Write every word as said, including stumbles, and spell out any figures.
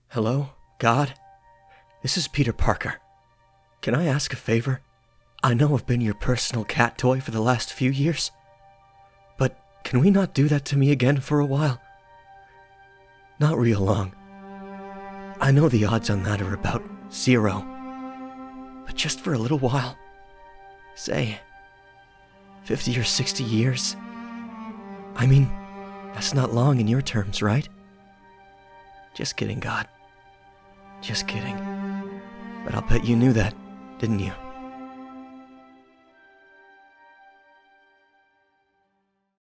Hello, God? This is Peter Parker. Can I ask a favor? I know I've been your personal cat toy for the last few years, but can we not do that to me again for a while? Not real long. I know the odds on that are about zero, but just for a little while. Say, fifty or sixty years. I mean, that's not long in your terms, right? Just kidding, God. Just kidding. But I'll bet you knew that, didn't you?